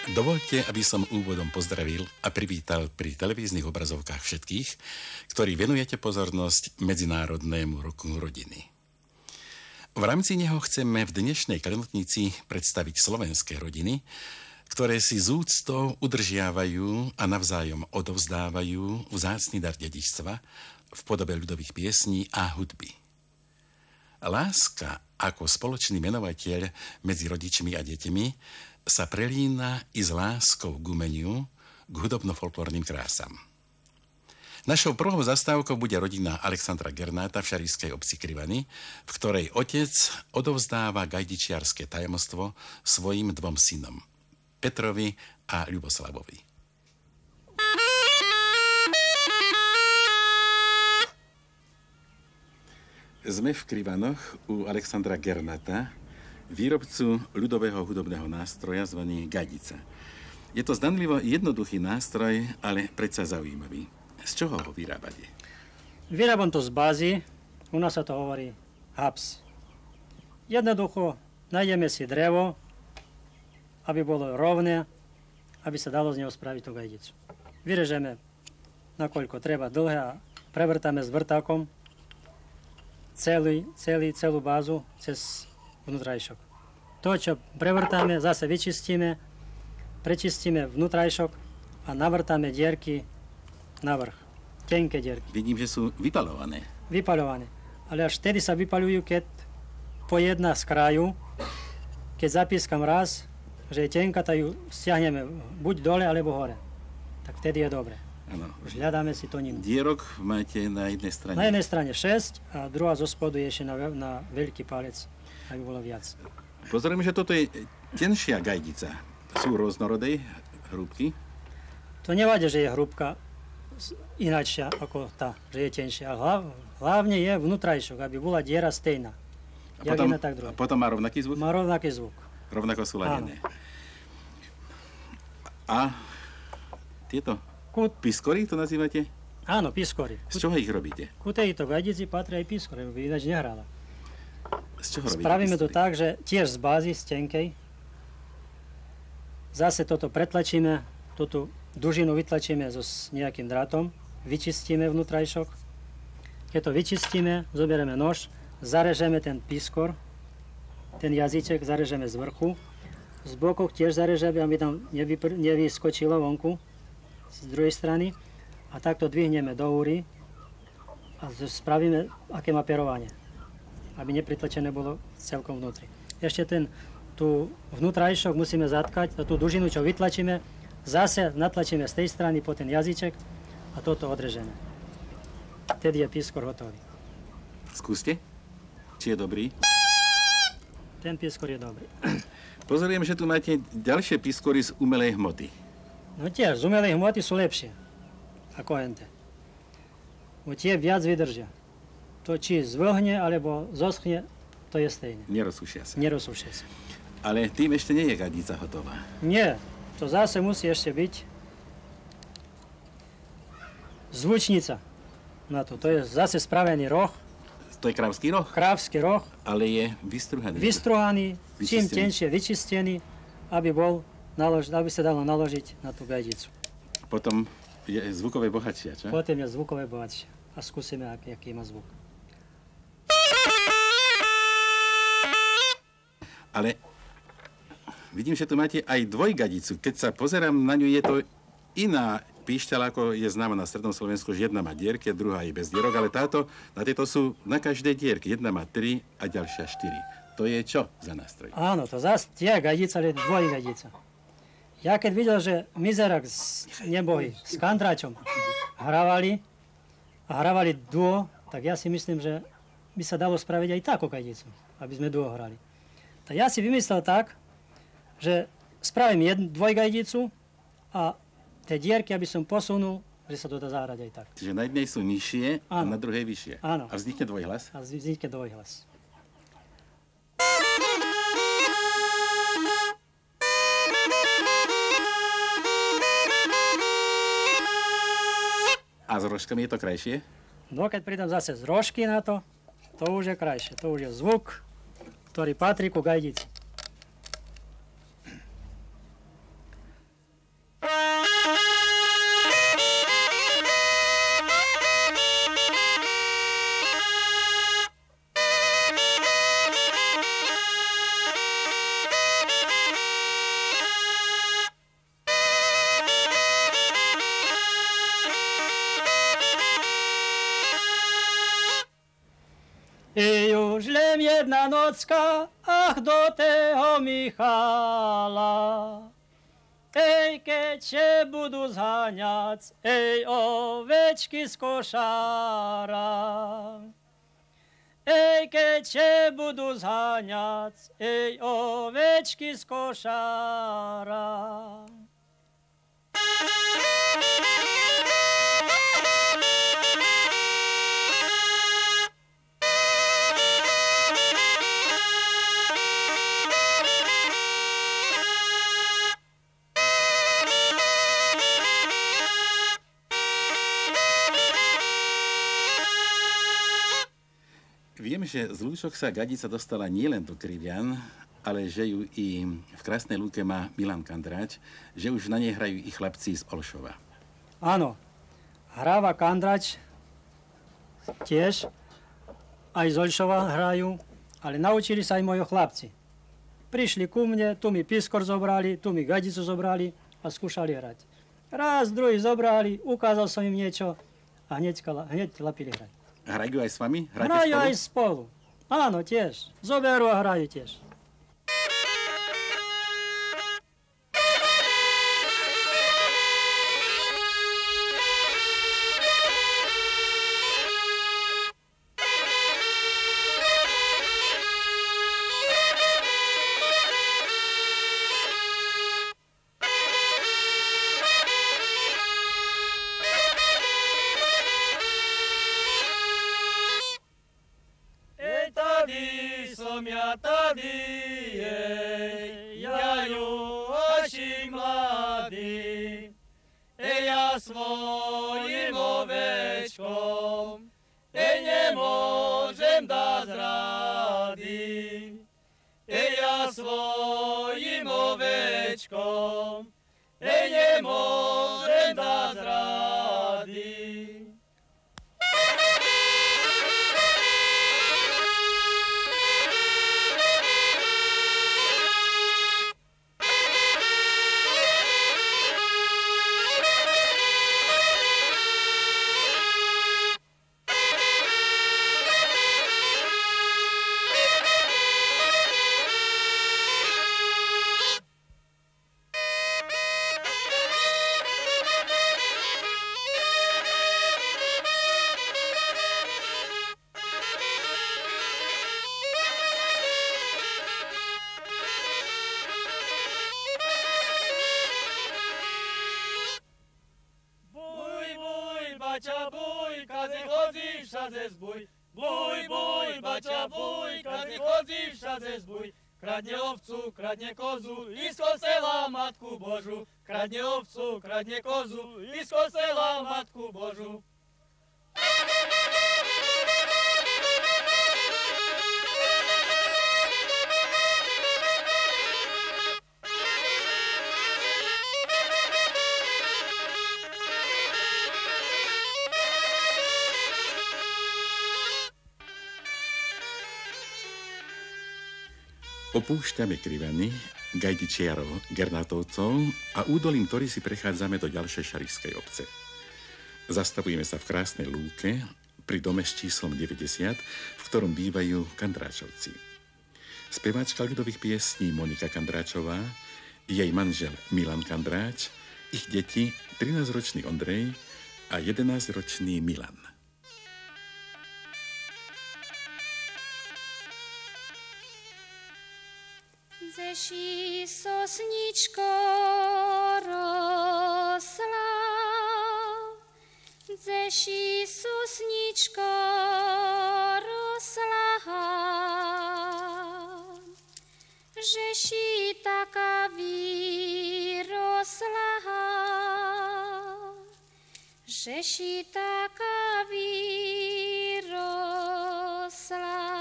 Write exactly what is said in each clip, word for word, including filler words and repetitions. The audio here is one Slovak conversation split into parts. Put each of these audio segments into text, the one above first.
Dovoľte, aby som úvodom pozdravil a privítal pri televíznych obrazovkách všetkých, ktorí venujete pozornosť Medzinárodnému roku rodiny. V rámci neho chceme v dnešnej klenotnici predstaviť slovenské rodiny, ktoré si z úctou udržiavajú a navzájom odovzdávajú vzácny dar dedičstva v podobe ľudových piesní a hudby. Láska ako spoločný menovateľ medzi rodičmi a deťmi sa prelína i s láskou k umeniu, k hudobno-folklórnym krásam. Našou prvou zastávkou bude rodina Alexandra Gernáta v šarišskej obci Krivany, v ktorej otec odovzdáva gajdičiarske tajomstvo svojim dvom synom, Petrovi a Ľuboslavovi. Sme v Krivanoch u Alexandra Gernáta, výrobcu ľudového hudobného nástroja zvaný gajdica. Je to zdanlivo jednoduchý nástroj, ale predsa zaujímavý. Z čoho ho vyrábate? Vyrábam to z bázy, u nás sa to hovorí haps. Jednoducho nájdeme si drevo, aby bolo rovné, aby sa dalo z neho spraviť tú gajdicu. Vyrežeme, nakoľko treba dlhé a prevrtáme s vrtákom celý, celý, celú bázu cez vnútrajšok. To, čo prevrtáme, zase vyčistíme, prečistíme vnútrajšok a navrtáme dierky na vrch. Tenké dierky. Vidím, že sú vypaľované. Vypaľované. Ale až vtedy sa vypaľujú, keď po jedna z kraju, keď zapískam raz, že je tenká, tak ju stiahneme buď dole, alebo hore. Tak vtedy je dobre. Ano. Už hľadáme si to ním. Dierok máte na jednej strane? Na jednej strane šesť a druhá zo spodu je ešte na, na veľký palec, aby bolo viac. Pozorím, že toto je tenšia gajdica. Sú rôznorodej hrúbky? To nevadí, že je hrúbka ináčia ako tá, že je tenšia. Hlav, hlavne je vnútrajšok, aby bola diera stejná. A potom, jedna, tak a potom má rovnaký zvuk? Má rovnaký zvuk. Rovnako sú ladené. A tieto Kut... piskory to nazývate? Áno, piskory. Z čoho ich robíte? Ku tejto gajdici patrí aj piskory, by ináč nehrala. Z čoho robíte Spravíme piskory? to tak, že tiež z bázy, z tenkej. Zase toto pretlačíme, túto dužinu vytlačíme so s nejakým drátom, vyčistíme vnútrajšok. Keď to vyčistíme, zoberieme nož, zarežeme ten piskor, ten jazyček zarežeme z vrchu, z bokov tiež zarežeme, aby tam nevypr- nevyskočilo vonku z druhej strany a takto dvihneme do úry a spravíme, aké má perovanie, aby nepritlačené bolo celkom vnútri. Ešte ten tu vnútrajšok musíme zatkať a tú dužinu, čo vytlačíme, zase natlačíme z tej strany po ten jazyček a toto odrežeme. Vtedy je piskor hotový. Skúste, či je dobrý. Ten piskor je dobrý. Pozorujem, že tu máte ďalšie piskory z umelej hmoty. No tiež, z umelej hmoty sú lepšie ako hente. Bo tie viac vydržia. To či zvlhne, alebo zoschne, to je stejné. Nerozsušia sa. Nerozsušia sa. Ale tým ešte nie je gajdica hotová. Nie, to zase musí ešte byť zvučnica na to. To je zase spravený roh. To je krávsky roh? Krávsky roh. Ale je vystruhaný. Vystruhaný, čím tenšie vyčistený, aby, bol nalož, aby sa dalo naložiť na tú gajdicu. Potom je zvukové bohatšia, čo? Potom je zvukové bohatšia. A skúsime, aký, aký má zvuk. Ale vidím, že tu máte aj dvojgadicu. Keď sa pozerám na ňu, je to iná píšťala, ako je známa na strednom Slovensku, že jedna má dierky, druhá je bez dierok, ale táto, na tieto sú na každej dierky. Jedna má tri a ďalšia štyri. To je čo za nástroj? Áno, to zase tie gajdica, ale dvojgajdica. Ja keď videl, že Mizerak z Nebohy s Kandráčom hrávali a hrávali duo, tak ja si myslím, že by sa dalo spraviť aj takú gajdicu, aby sme duo hrali. Tak ja si vymyslel tak, že spravím jednu dvojgajdicu a tie dierky, aby som posunul, že sa to dá zahrať aj tak. Čiže na jednej sú nižšie a na druhej vyššie. Áno. A vznikne dvojhlas? A vznikne dvojhlas. A s rožkami je to krajšie? No keď pridám zase z rožky na to, to už je krajšie. To už je zvuk, ktorý patrí ku gajdici. jedna nocka, ach do tého Michala. Ej, keď će budu zháňac, ej, ovečky z košára. Ej, keď će budu zháňac, ej, ovečky z košára. Viem, že z Lúčok sa Gadica dostala nielen do Krivian, ale že ju i v Krásnej Lúke má Milan Kandráč, že už na nej hrajú i chlapci z Olšova. Áno, hráva Kandráč tiež, aj z Olšova hrajú, ale naučili sa aj moji chlapci. Prišli ku mne, tu mi piskor zobrali, tu mi Gadicu zobrali a skúšali hrať. Raz, druhý zobrali, ukázal som im niečo a hneď, hneď lapili hrať. Hrajú aj s vami? Hráte hrajú spolu? aj spolu. Áno, tiež. Zoberú a hrajú tiež. Svojim ovečkom, ej, nemôžem dať rady. Ej, ja svojim ovečkom, ej, nemôžem dať rady. Bača buj, kaze chodzi všade zbuj. Buj, buj, bača buj, kaze chodzi všade zbuj. Kradne ovcu, kradne kozu, i z kosela Matku Božu. Kradne ovcu, kradne kozu, i z kosela Matku Božu. Opúšťame Krivany, Gajdičiarov, Gernátovcov a údolím, ktorý si prechádzame do ďalšej šarišskej obce. Zastavujeme sa v Krásnej Lúke pri dome s číslom deväťdesiat, v ktorom bývajú Kandráčovci. Speváčka ľudových piesní Monika Kandráčová, jej manžel Milan Kandráč, ich deti trinásťročný Ondrej a jedenásťročný Milan. Zeši sosničko rosla, zeši sosničko rosla, žeši taka vyrosla, žeši taka vyrosla.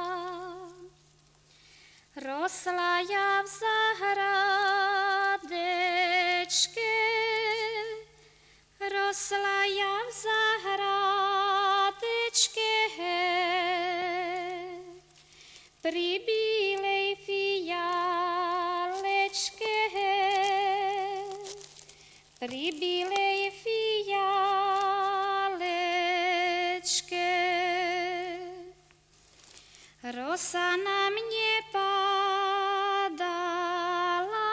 Rosla ja v zahradečke, rosla ja v zahradečke, pri bílej fialečke, pri bílej fialečke. rosa na mne padala,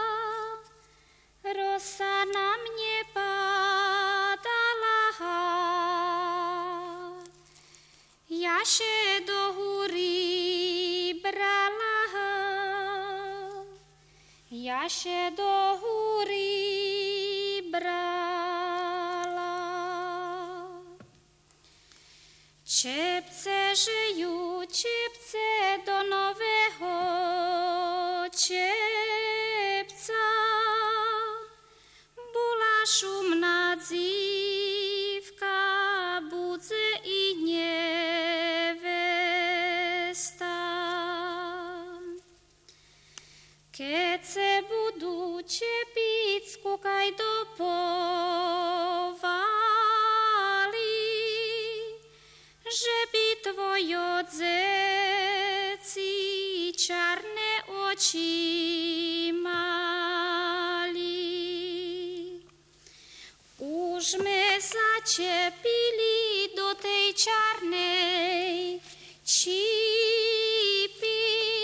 rosa na mne padala, jaše do húry brala, jaše do húry brala. Čepce žejú, čepce do nového čepca, bola šumná dzívka, budze i nevesta. Keď se budú čepiť, skúkaj do povali, že by tvojo dzeci čarné oči mali. Už me začepili do tej čarnej čípy,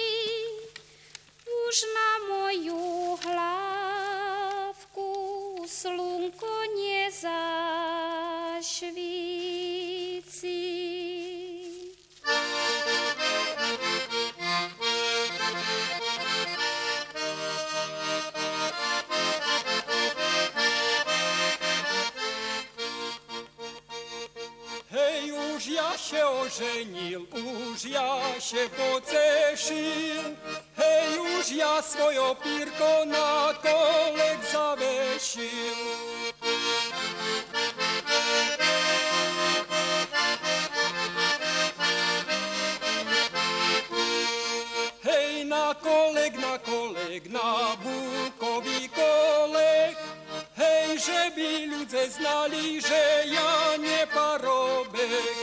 už na moju hlavku slunko nezašvíci. Hej, už ja się oženil, už ja się pocešil, hej, už ja svojo pírko na kolek zavešil. Hej, na kolek, na kolek, na bukový kolek, hej, že by ľudze znali, že ja nie parobek.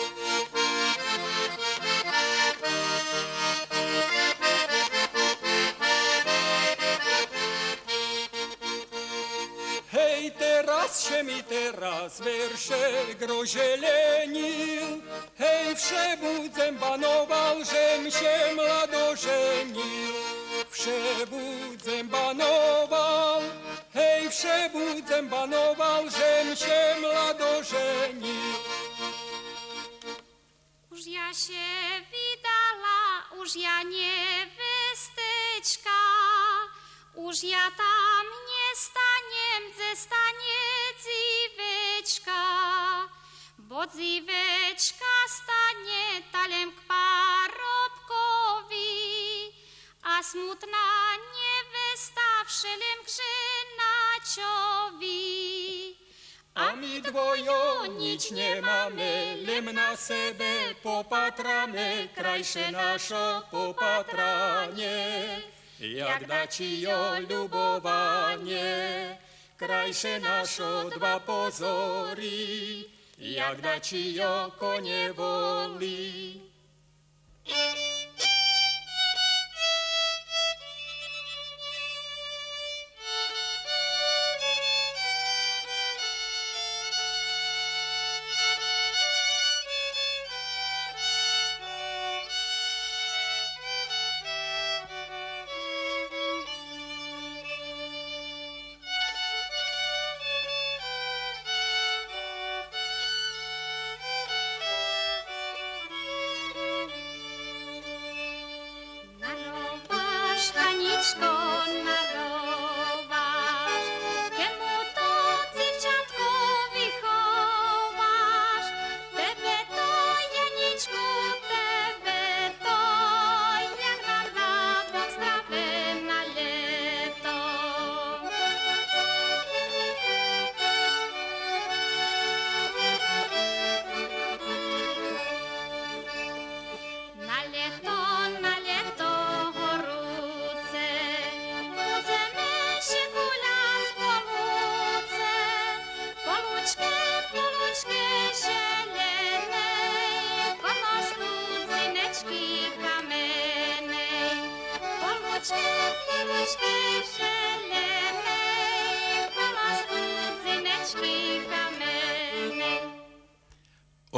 Hej, teraz še mi teraz veršek roželenil, hej, vše budzem banoval, že mše mlado ženil. Vše budzem banoval, hej, vše budzem banoval, že mše mlado ženil. Už ja się vydala, už ja nevestečka, už ja tam nestanem, zestane dzivečka, bo dzivečka stane talem k parobkovi, a smutná nevesta všelem k ženačovi. A my dvojo nič nemáme, len na sebe popatráme, krajše našo popatranie. Jak dačijo ľubovanie, krajše našo dva pozory, jak dačijo kone volí.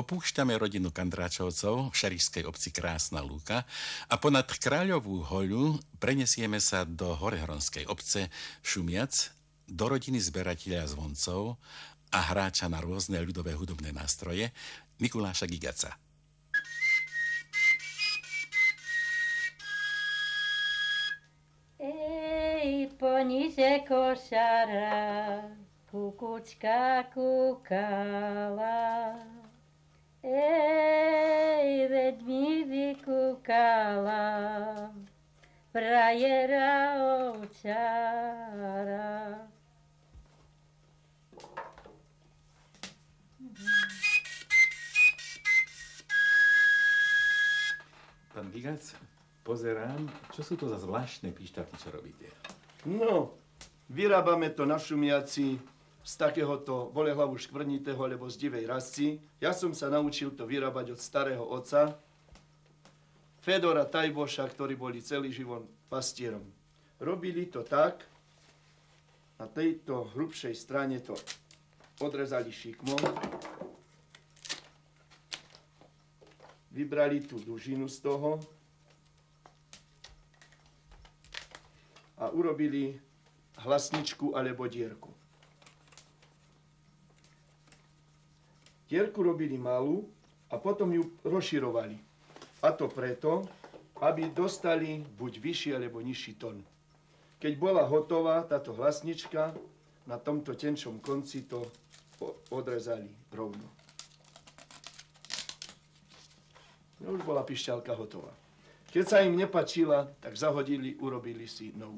opúšťame rodinu Kandráčovcov v šarišskej obci Krásna Lúka a ponad Kráľovú hoľu prenesieme sa do Horehronskej obce Šumiac, do rodiny zberateľa zvoncov a hráča na rôzne ľudové hudobné nástroje Mikuláša Gigaca. Ej, poniže košara, kukučka kúkala. Ej, veď mi vykúkala, frajera ovčara. Pán Gigac, pozerám, čo sú to za zvláštne píšťalky, čo robíte? No, vyrábame to na Šumiaci z takéhoto bolehlavu škvrnitého alebo z divej rasci. Ja som sa naučil to vyrábať od starého otca, Fedora Tajboša, ktorí boli celý život pastierom. Robili to tak, na tejto hrubšej strane to odrezali šikmom, vybrali tú dužinu z toho a urobili hlasničku alebo dierku. Dierku robili malú a potom ju rozširovali. A to preto, aby dostali buď vyšší alebo nižší tón. Keď bola hotová táto hlasnička, na tomto tenčom konci to odrezali rovno. No, už bola pišťalka hotová. Keď sa im nepačila, tak zahodili, urobili si novú.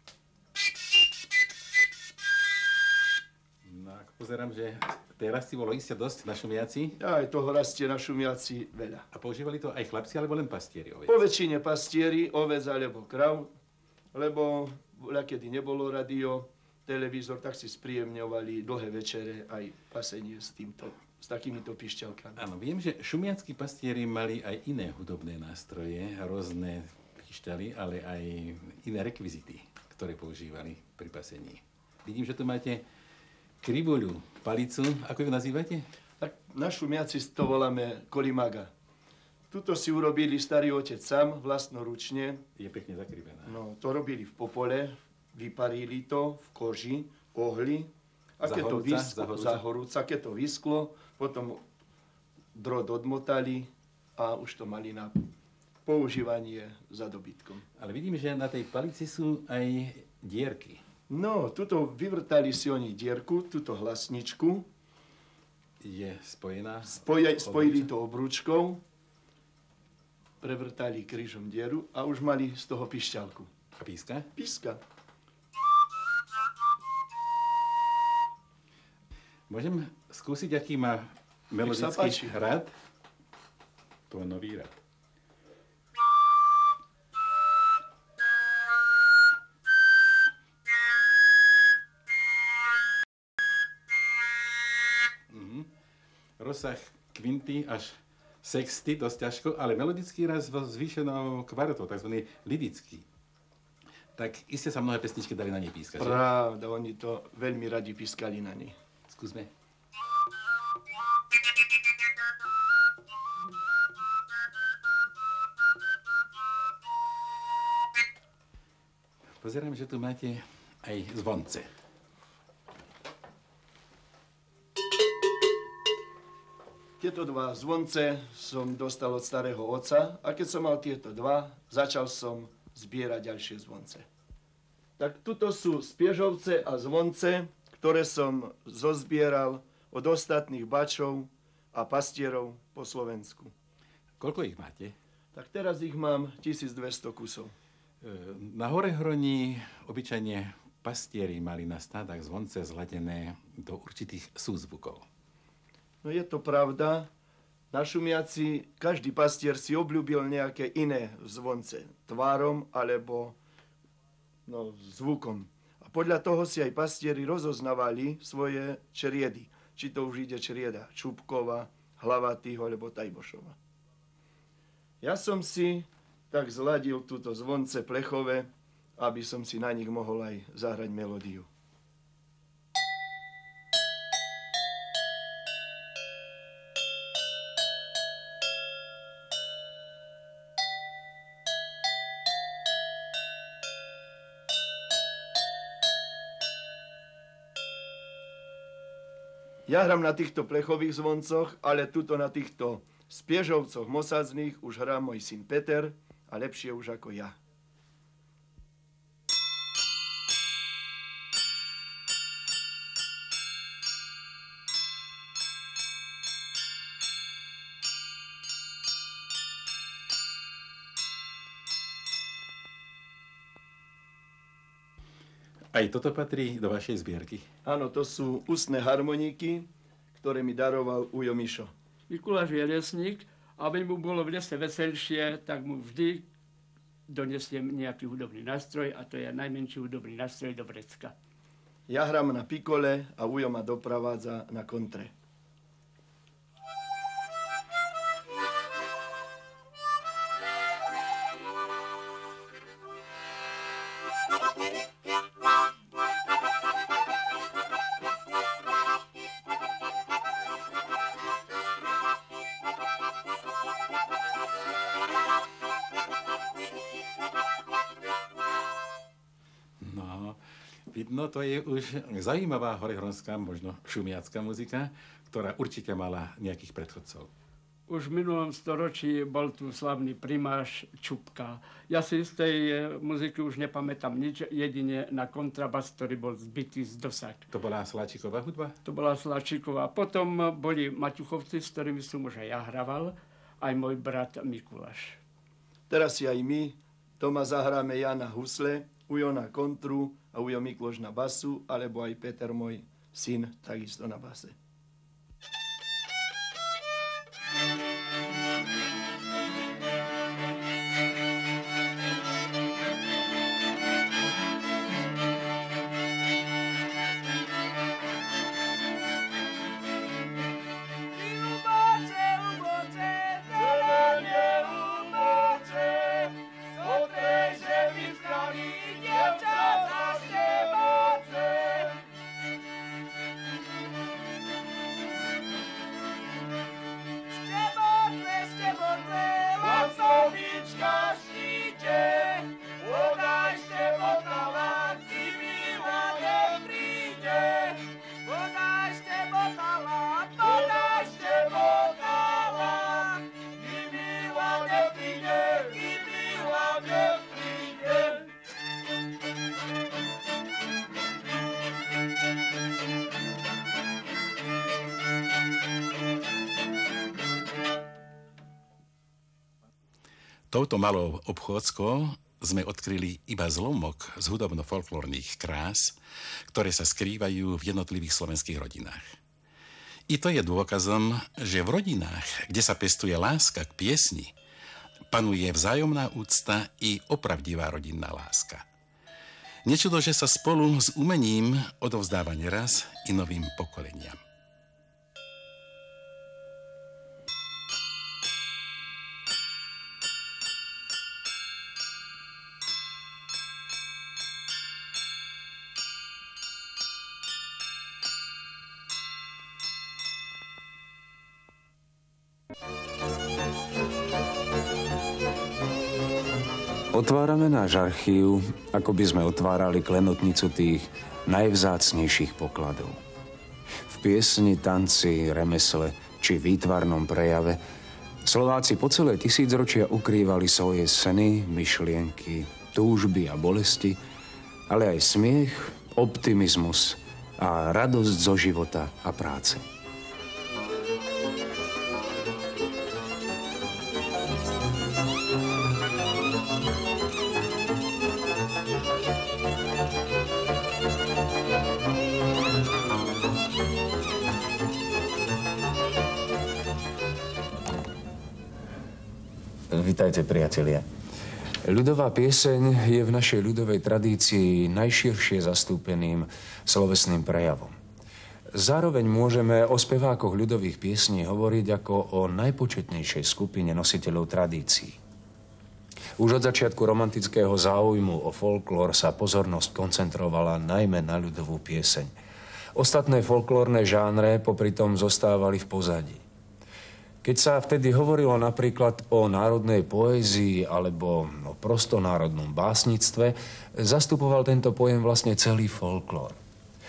No, ako pozerám, že tej rasty bolo iste dosť na Šumiaci. Aj toho rastie na Šumiaci veľa. A používali to aj chlapci, alebo len pastieri ovec? Po väčšine pastieri, ovec alebo krav, lebo kedy nebolo radio, televízor, tak si spríjemňovali dlhé večere aj pasenie s týmto, s takýmito pišťalkami. Áno, viem, že šumiackí pastieri mali aj iné hudobné nástroje, rôzne pišťaly, ale aj iné rekvizity, ktoré používali pri pasení. Vidím, že tu máte kribuľu, palicu, ako ju nazývate? Tak na Šumiaci to voláme kolimaga. Tuto si urobili starý otec sám, vlastnoručne. Je pekne zakrivená. No, to robili v popole, vyparili to v koži, ohli. A keď to vysklo, zahorúca, keď to vysklo, potom drôt odmotali a už to mali na používanie za dobytkom. Ale vidím, že na tej palici sú aj dierky. No, tuto vyvrtali si oni dierku, túto hlasničku. Je spojená? Spoja, spojili to obrúčkou, prevrtali krížom dieru a už mali z toho pišťalku. A píska? Píska. Môžem skúsiť, aký má melodický rad? Tónový rad. Mhm. Rozsah kvinty až sexty, dosť ťažko, ale melodický raz so zvýšenou kvartou, takzvaný lidický. Tak iste sa mnohé pesničky dali na nej pískať. Pravda, oni to veľmi radi pískali na nej. Skúsme. Pozerám, že tu máte aj zvonce. Tieto dva zvonce som dostal od starého otca a keď som mal tieto dva, začal som zbierať ďalšie zvonce. Tak tuto sú spiežovce a zvonce, ktoré som zozbieral od ostatných bačov a pastierov po Slovensku. Koľko ich máte? Tak teraz ich mám tisícdvesto kusov. Na Horehroni obyčajne pastieri mali na stádach zvonce zladené do určitých súzvukov. No je to pravda. Na Šumiaci každý pastier si obľúbil nejaké iné zvonce. Tvárom alebo no, zvukom. A podľa toho si aj pastieri rozoznávali svoje čriedy. Či to už ide črieda Čupkova, Hlavatýho alebo Tajbošova. Ja som si tak zladil túto zvonce plechové, aby som si na nich mohol aj zahrať melódiu. Ja hram na týchto plechových zvoncoch, ale tuto na týchto spiežovcoch mosadzných už hrá môj syn Peter a lepšie už ako ja. Aj toto patrí do vašej zbierky? Áno, to sú ústne harmoniky, ktoré mi daroval Ujo Mišo. Mikuláš je lesník, aby mu bolo v lese veselšie, tak mu vždy donesiem nejaký hudobný nástroj a to je najmenší hudobný nástroj do vrecka. Ja hram na pikole a Ujo ma dopravádza na kontre. Vidno, to je už zaujímavá horehronská, možno šumiacká muzika, ktorá určite mala nejakých predchodcov. Už v minulom storočí bol tu slavný primáš Čupka. Ja si z tej muziky už nepamätám nič, jedine na kontrabas, ktorý bol zbitý z dosah. To bola Sláčiková hudba? To bola Sláčiková. Potom boli Maťuchovci, s ktorými som už aj ja hraval, aj môj brat Mikuláš. Teraz si aj my, doma zahráme ja na husle, Ujo na kontru a Ujo Mikloš na basu, alebo aj Peter, môj syn, takisto na base. Touto malou obchôdzkou sme odkryli iba zlomok z hudobno-folklórnych krás, ktoré sa skrývajú v jednotlivých slovenských rodinách. I to je dôkazom, že v rodinách, kde sa pestuje láska k piesni, panuje vzájomná úcta i opravdivá rodinná láska. Nečudo, že sa spolu s umením odovzdáva neraz i novým pokoleniam. Otvárame náš archív, ako by sme otvárali klenotnicu tých najvzácnejších pokladov. V piesni, tanci, remesle či výtvarnom prejave Slováci po celé tisícročia ukrývali svoje sny, myšlienky, túžby a bolesti, ale aj smiech, optimizmus a radosť zo života a práce. Vítajte, priatelia. Ľudová pieseň je v našej ľudovej tradícii najširšie zastúpeným slovesným prejavom. Zároveň môžeme o spevákoch ľudových piesní hovoriť ako o najpočetnejšej skupine nositeľov tradícií. Už od začiatku romantického záujmu o folklór sa pozornosť koncentrovala najmä na ľudovú pieseň. Ostatné folklórne žánre popritom zostávali v pozadí. Keď sa vtedy hovorilo napríklad o národnej poézii alebo o prostonárodnom básnictve, zastupoval tento pojem vlastne celý folklór.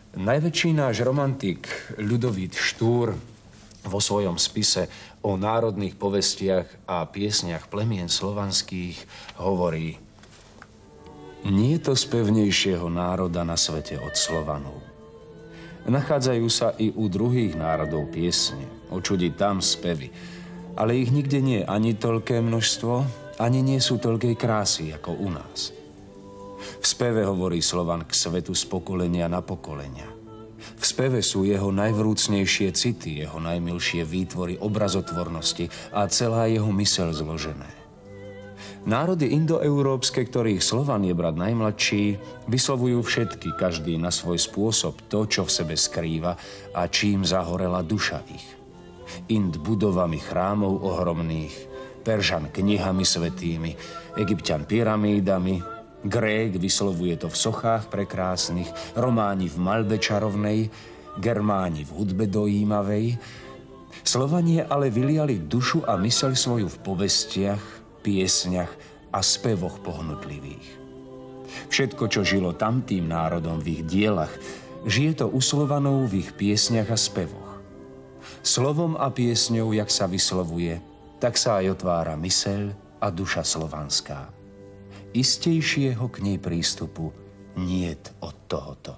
Najväčší náš romantik Ľudovít Štúr vo svojom spise o národných povestiach a piesniach plemien slovanských hovorí: Nie je to z pevnejšieho národa na svete od Slovanov. Nachádzajú sa i u druhých národov piesne, očudiť tam spevy, ale ich nikde nie ani toľké množstvo, ani nie sú toľkej krásy ako u nás. V speve hovorí Slovan k svetu z pokolenia na pokolenia. V speve sú jeho najvrúcnejšie city, jeho najmilšie výtvory obrazotvornosti a celá jeho myseľ zložené. Národy indoeurópske, ktorých Slovan je brat najmladší, vyslovujú všetky, každý na svoj spôsob, to, čo v sebe skrýva a čím zahorela duša ich. Ind budovami chrámov ohromných, Peržan knihami svätými, Egypťan pyramídami, Grék vyslovuje to v sochách prekrásnych, Románi v maľbe čarovnej, Germáni v hudbe dojímavej. Slovanie ale vyliali dušu a myseľ svoju v povestiach, piesňach a spevoch pohnutlivých. Všetko, čo žilo tamtým národom v ich dielach, žije to u Slovanov v ich piesňach a spevoch. Slovom a piesňou, jak sa vyslovuje, tak sa aj otvára myseľ a duša slovanská. Istejšieho k nej prístupu niet od tohoto.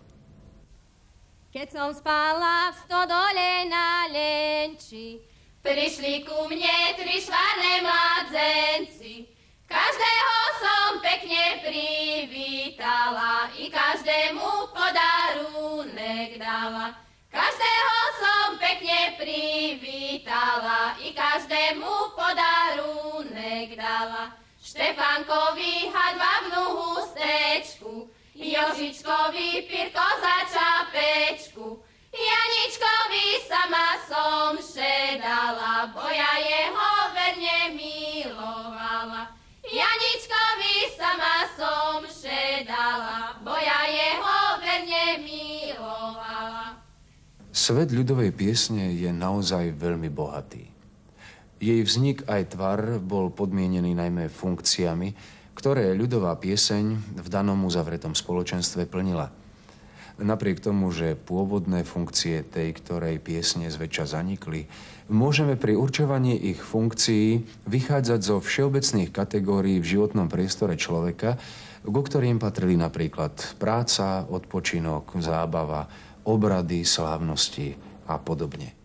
Keď som spala v stodole na Lenči, prišli ku mne tri švarné mladzenci. Každého som pekne privítala i každému podarunek dala. Každého som pekne privítala i každému podarunek dala. Štefánkovi hadvavnú hustečku, Jožičkovi pirko za čapečku, Janičkovi sama som šedala, bo ja jeho verne milovala. Janičkovi sama som šedala, bo ja jeho verne milovala. Svet ľudovej piesne je naozaj veľmi bohatý. Jej vznik aj tvar bol podmienený najmä funkciami, ktoré ľudová pieseň v danom uzavretom spoločenstve plnila. Napriek tomu, že pôvodné funkcie tej, ktorej piesne zväčša zanikli, môžeme pri určovaní ich funkcií vychádzať zo všeobecných kategórií v životnom priestore človeka, ku ktorým patrili napríklad práca, odpočinok, zábava, obrady, slávnosti a podobne.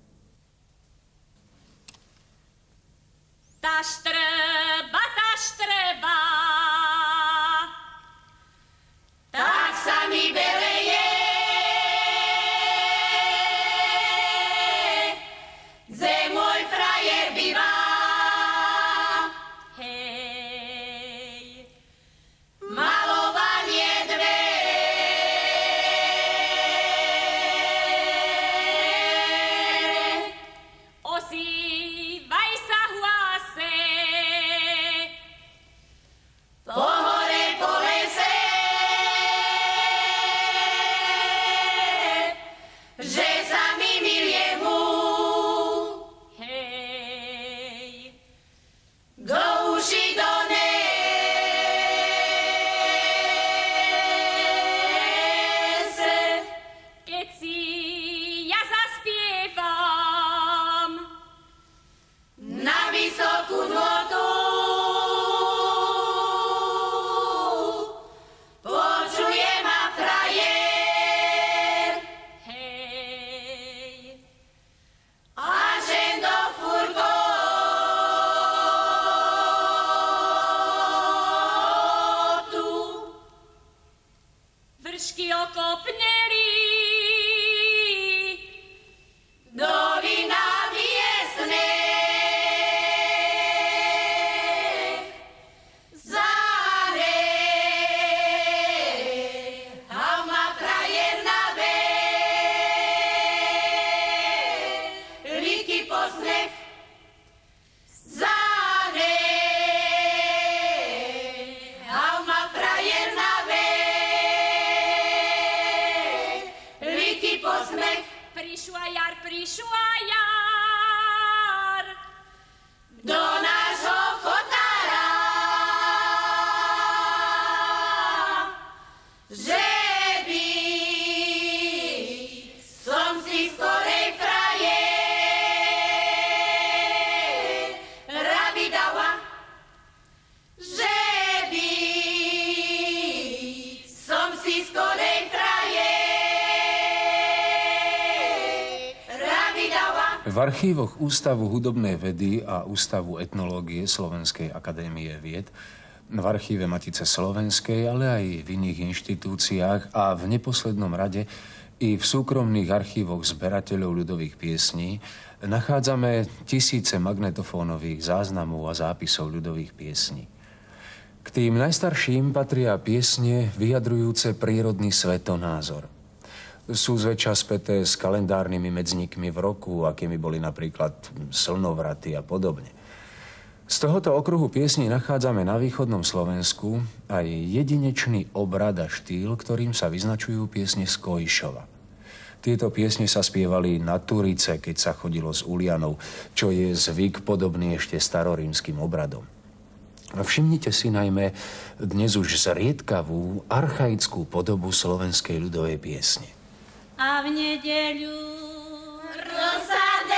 Taž treba, taž treba, tak sa mi beleje, ze môj frajer býva. Hej, malovanie dve, osývaj sa hláse, po hore, po lese, že sa mi milie mu. Hej, do uši do nese, keď si ja zaspievam na vysokú notu, počuje ma frajer. Hej, a žen do furgotu vršky okopneli, dolina miestne. Prišla jar, prišla jar do nášho chotára, že by V archívoch Ústavu hudobnej vedy a Ústavu etnológie Slovenskej akadémie vied, v archíve Matice slovenskej, ale aj v iných inštitúciách a v neposlednom rade i v súkromných archívoch zberateľov ľudových piesní nachádzame tisíce magnetofónových záznamov a zápisov ľudových piesní. K tým najstarším patria piesne vyjadrujúce prírodný svetonázor. Sú zväčša späté s kalendárnymi medzníkmi v roku, akými boli napríklad slnovraty a podobne. Z tohoto okruhu piesní nachádzame na východnom Slovensku aj jedinečný obrad a štýl, ktorým sa vyznačujú piesne z Kojišova. Tieto piesne sa spievali na Turice, keď sa chodilo s Ulianou, čo je zvyk podobný ešte starorímskym obradom. A všimnite si najmä dnes už zriedkavú, archaickú podobu slovenskej ľudovej piesne. A v nedeľu Rosadeľu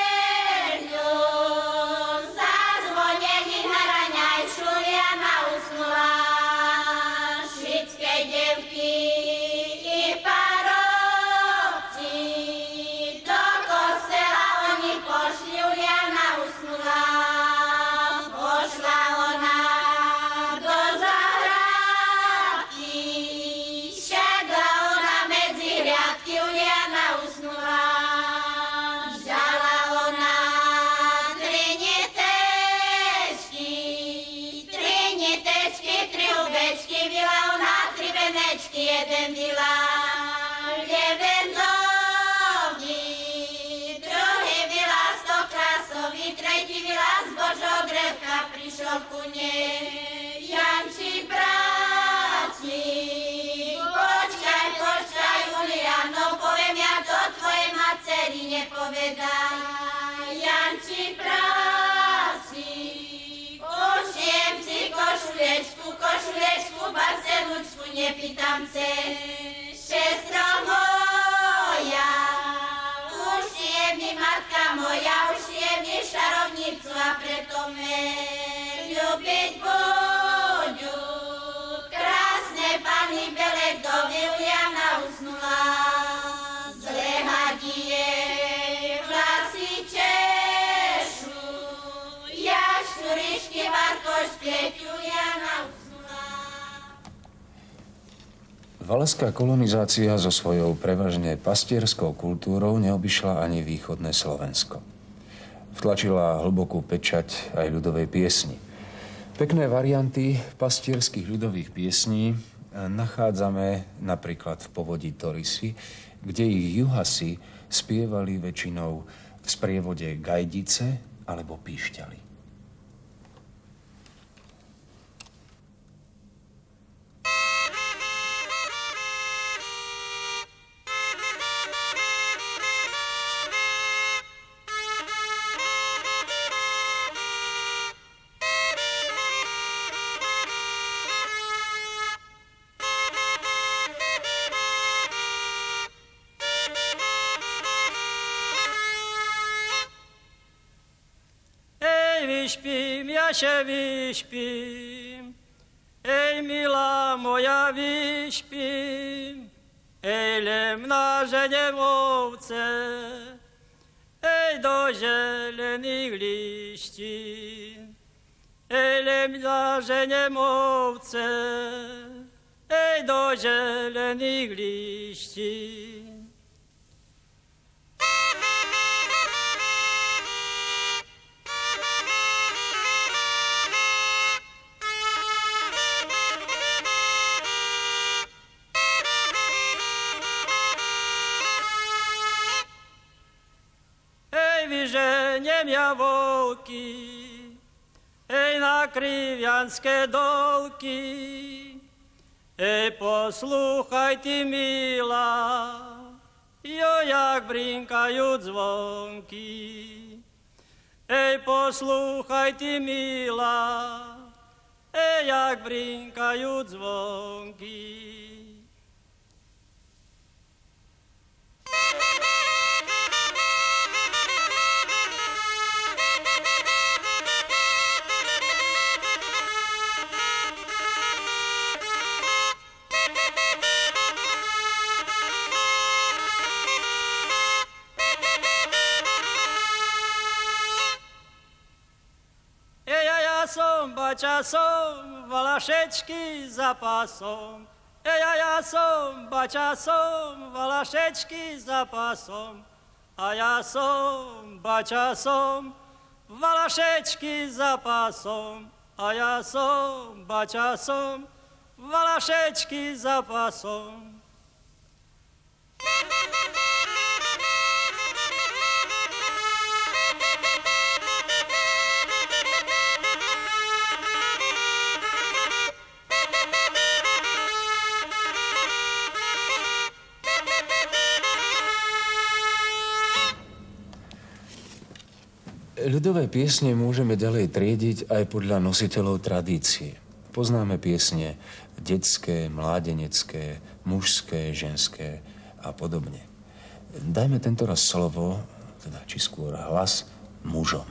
zazvonili na raňaj, Šuliana usnula. Šické devky i parovci do kostela oni pošli, Juliana usnula. Pošla ona do záhradky, šedla ona medzi hriadky, Juliana usnula. Žala ona tri netečky, tri netečky, tri hubečky, byla ona tri venečky, jeden byla levendový, druhý byla stokrásový, tretí byla z Božho drevka, prišiel ku nej Jančík bráčnik. Počkaj, počkaj, Juliano, poviem ja to tvojej maceri, nepovedaj. Jančík bráčnik, ušiem si košulečku, košulečku, barcelučku, nepýtam se. Šestro moja, ušiem mi matka moja, ušiem mi šarovnicu a preto me ľúbiť budú. Krásne pani Belek do Juliana usnula, zlé hadie vlasy češu, jašturišky varko špieť, Juliana usnula. Valská kolonizácia so svojou prevažne pastierskou kultúrou neobyšla ani východné Slovensko. Vtlačila hlbokú pečať aj ľudovej piesni. Pekné varianty pastierských ľudových piesní nachádzame napríklad v povodí Torisy, kde ich juhasi spievali väčšinou v sprievode gajdice alebo píšťaly. Vyšpím, ja še vyšpím, ej milá moja vyšpím, ej lemná ženevovce, ej do zelených lištín, ej lemná ženevovce, ej do zelených lištín. Vyženiem ja volky, ej na krivianské dolky, ej poslúchaj ty milá, jo jak brinkajú zvonky. Ej poslúchaj ty milá, ej jak brinkajú zvonky. bačasom, valašečky za pásom. Ej, a ja som bačasom, valašečky za pásom. A ja som bačasom, valašečky za pásom. A ja som bačasom, valašečky za pásom. Ľudové piesne môžeme ďalej triediť aj podľa nositeľov tradície. Poznáme piesne detské, mládenecké, mužské, ženské a podobne. Dajme tento raz slovo, teda či skôr hlas, mužom.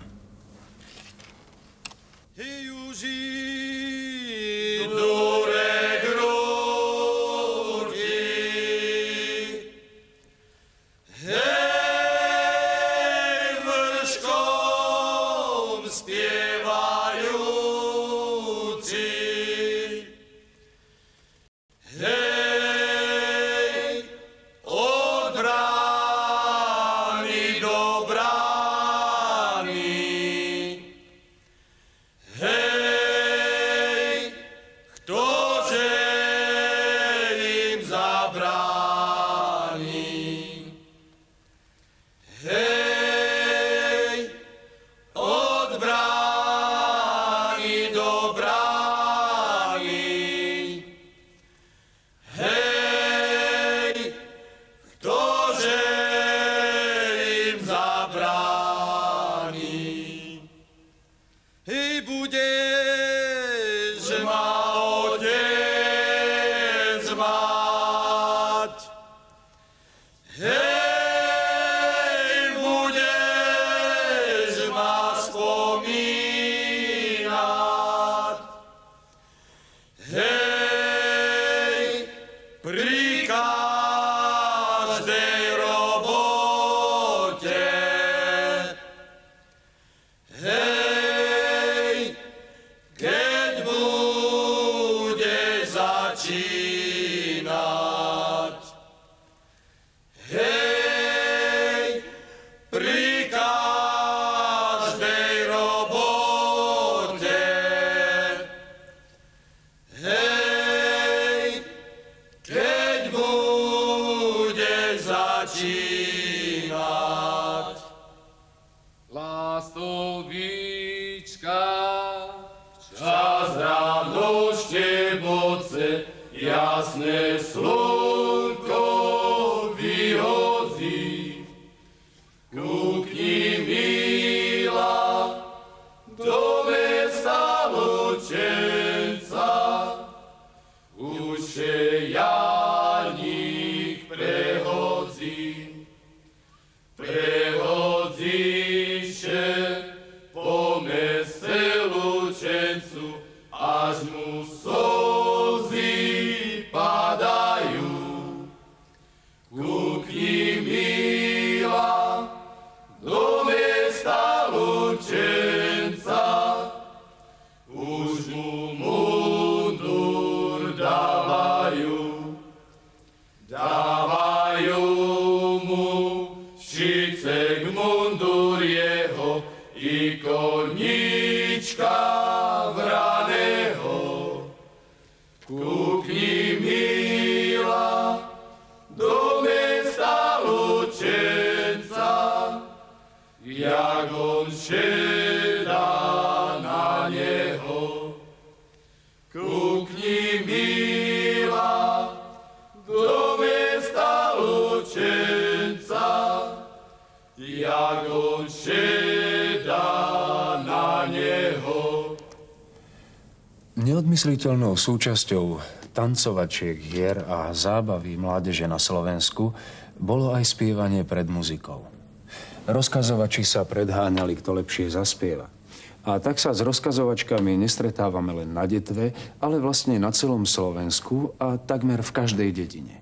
Neodmysliteľnou súčasťou tancovačiek, hier a zábavy mládeže na Slovensku bolo aj spievanie pred muzikou. Rozkazovači sa predháňali, kto lepšie zaspieva. A tak sa s rozkazovačkami nestretávame len na Detve, ale vlastne na celom Slovensku a takmer v každej dedine.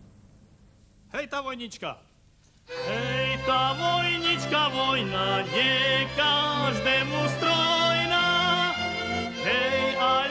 Hej, tá vojnička! Hej, tá vojnička, vojna, nie každému strojná. Hej, aj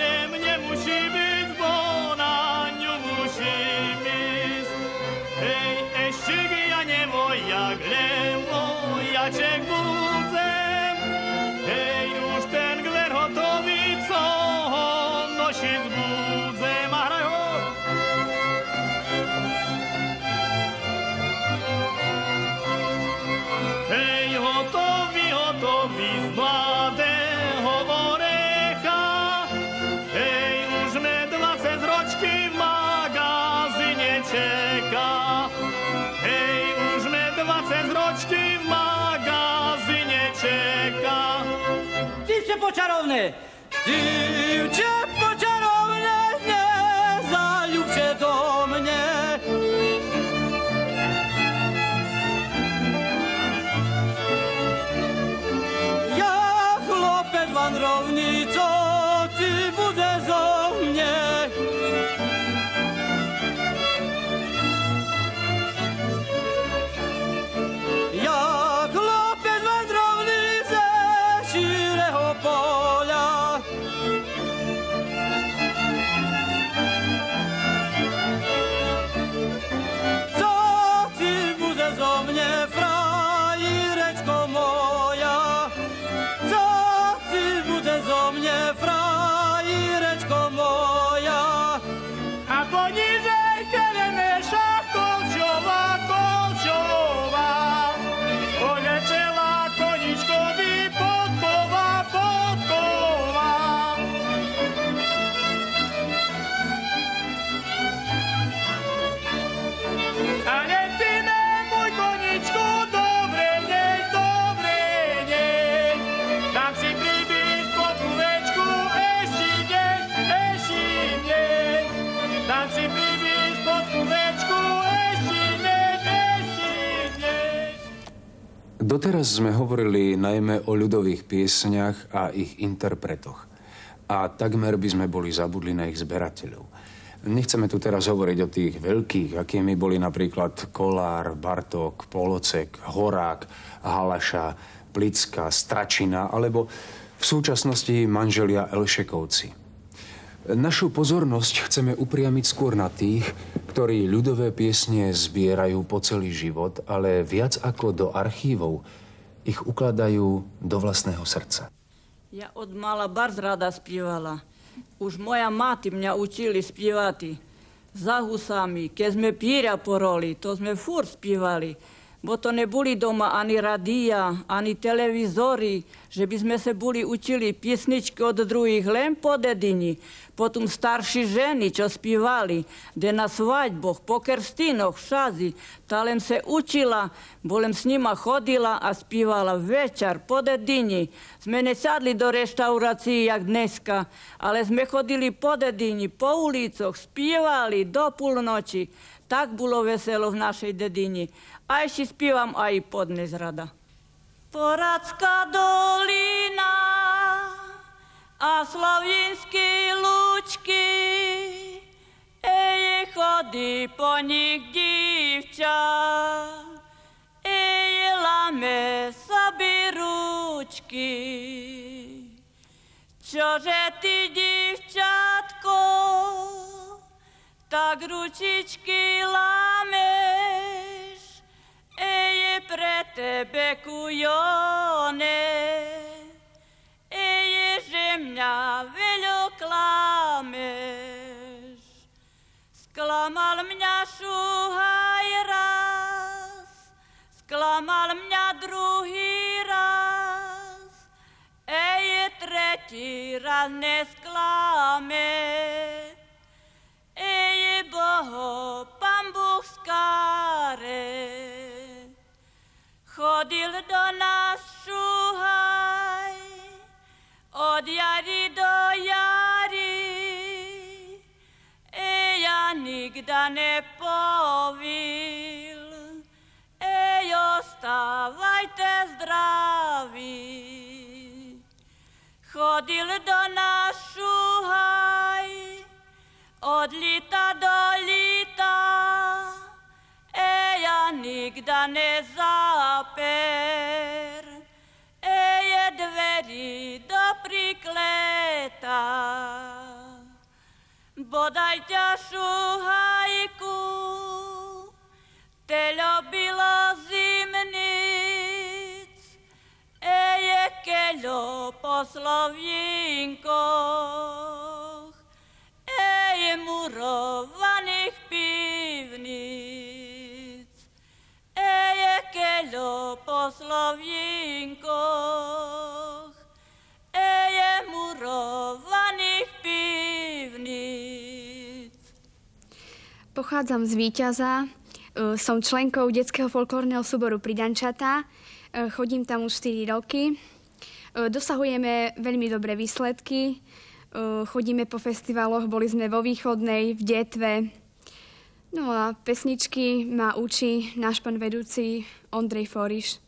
sedačky v magazíne čeká. Divče počarovné, divče počarovné, nezaľúbte do mne. Ja chlopec vandrovný, co ti bude zo mne? Doteraz sme hovorili najmä o ľudových piesňach a ich interpretoch. A takmer by sme boli zabudli na ich zberateľov. Nechceme tu teraz hovoriť o tých veľkých, akými boli napríklad Kolár, Bartók, Polocek, Horák, Halaša, Plicka, Stračina, alebo v súčasnosti manželia Elšekovci. Našu pozornosť chceme upriamiť skôr na tých, ktorí ľudové piesne zbierajú po celý život, ale viac ako do archívov ich ukladajú do vlastného srdca. Ja od mala bardzo rada spievala. Už moja mati mňa učili spievati. Za husami, keď sme píra poroli, to sme furt spievali. Bo to neboli doma ani radia, ani televizory, že by sme sa boli učili piesničky od druhých len po dedini. Potom starší ženy, čo spievali, kde na svadboch, po krstinoch, všazi. Tá len sa učila, bolem s nima chodila a spievala večer po dedini. Sme nesadli do reštaurácií, jak dneska, ale sme chodili po dedini, po ulicoch, spievali do polnoči. Tak bolo veselo v našej dedini. A ešte spievam aj podnes rada. Poradská dolina a Slavinské lúčky, eje chodí po nich dívča, eje lame sobie ručky. Čože ty, dívčatko, tak ručičky lámeš, eje pre tebe kujone, eje, že mňa veľo klameš. Sklamal mňa šuhaj raz, sklamal mňa druhý raz, eje tretí raz nesklame. Eje Boho, Pán Boh skáre, chodil do nás šuhaj, od jary do jary, eja nikda nepovil, ej, ostávajte zdraví. Chodil do nás šuhaj, od lita do lita, eja nikda nezaper, eje dveri do prikleta. Bodaj ťa šuhajku, te ľubilo zimnic, eje keľo po Slovinkoch, eje murovaných pivnic, eje keľo po Slovinkoch, eje murovaných pivnic. Pochádzam z Víťaza Som členkou detského folklórneho súboru Pridančatá. Chodím tam už štyri roky. Dosahujeme veľmi dobré výsledky. Chodíme po festivaloch, boli sme vo Východnej, v Detve. No a pesničky ma učí náš pán vedúci Ondrej Foriš.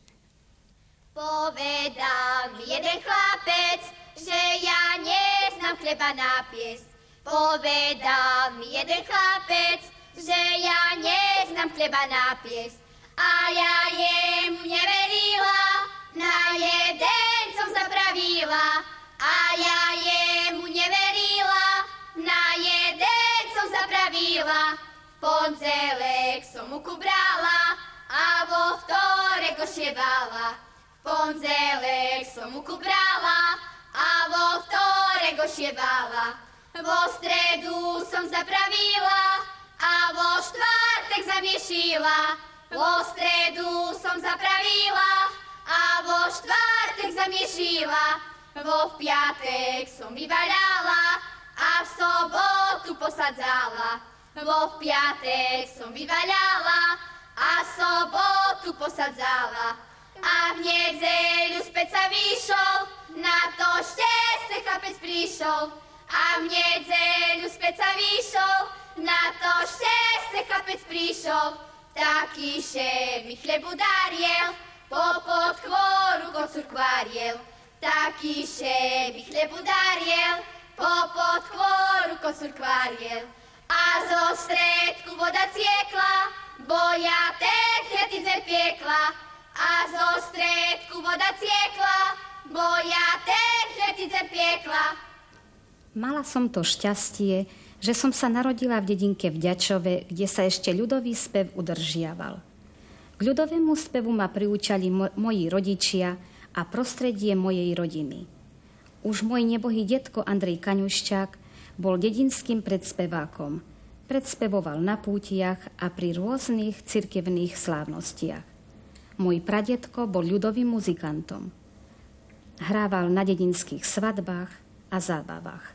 Povedal mi jeden chlapec, že ja neznám chleba na piesť. Povedal mi jeden chlapec, že ja neznám chleba na piesť. A ja jemu neverila, na jeden som zapravila. A ja jemu neverila, na jeden som zapravila. V pondelek som mu kubrala a vo vtorek ošievala. V pondelek som mu kubrala a vo vtorek ošievala. Vo stredu som zapravila a vo štvrtek zamiešila. Vo stredu som zapravila a vo štvrtek zamiešila. Vo piatek som vyvaľala a v sobotu posadzala. Vo piatek som vyvaľala a v sobotu posadzala. A v nedeľu späť sa vyšol, na to šteste chlapec prišiel. A v nedeľu späť sa vyšol, na to šteste chlapec prišiel. Taký šéf mi chlebu dariel, popod chvoru kocúr kvariel. Taký šéf mi chlebu dariel, popod chvoru kocúr kvariel. A zo stredku voda ciekla, bo ja ten chletice piekla. A zo stredku voda ciekla, bo ja ten chletice piekla. Mala som to šťastie, že som sa narodila v dedinke v Ďačove, kde sa ešte ľudový spev udržiaval. K ľudovému spevu ma priúčali mo- moji rodičia a prostredie mojej rodiny. Už môj nebohý detko Andrej Kaňuščák bol dedinským predspevákom. Predspevoval na pútiach a pri rôznych cirkevných slávnostiach. Môj pradetko bol ľudovým muzikantom. Hrával na dedinských svadbách a zábavách.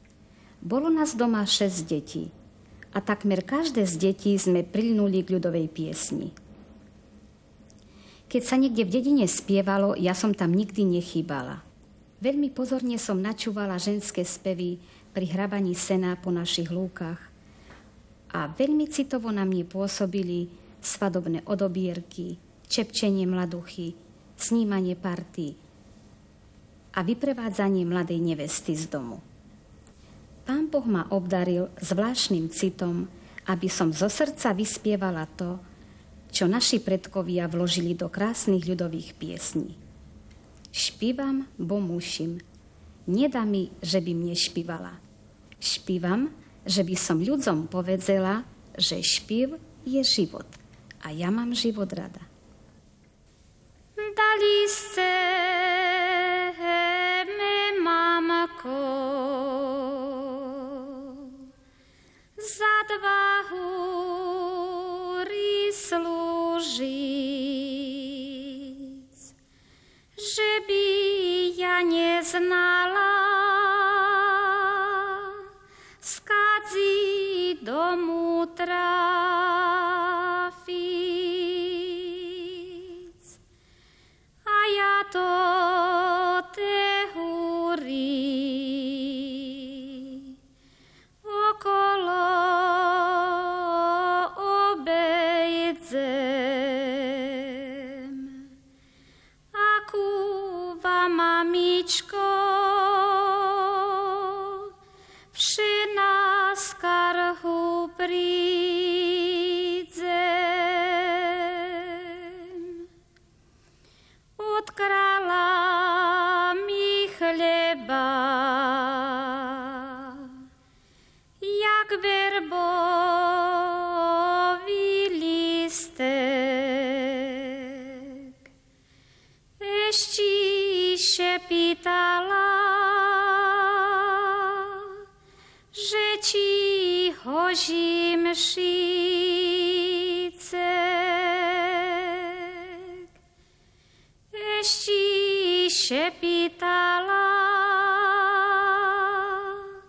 Bolo nás doma šesť detí a takmer každé z detí sme prilnuli k ľudovej piesni. Keď sa niekde v dedine spievalo, ja som tam nikdy nechýbala. Veľmi pozorne som načúvala ženské spevy pri hrabaní sena po našich lúkach a veľmi citovo na mne pôsobili svadobné odobierky, čepčenie mladuchy, snímanie party a vyprevádzanie mladej nevesty z domu. Pán Boh ma obdaril zvláštnym citom, aby som zo srdca vyspievala to, čo naši predkovia vložili do krásnych ľudových piesní. Špívam, bo muším. Nedá mi, že by mne špívala. Špívam, že by som ľuďom povedzela, že špív je život. A ja mám život rada. Dali ste me, mamko, za dvahu slúžiť, že by ja neznala skadzi domu trafiť. A ja to tehúri okolo mamičko, vše na skarhu prídzem. Od kráľa mi chleba, jak verbový listek. Ešte šepitala, že či hožím šícek. Ešte šepitala,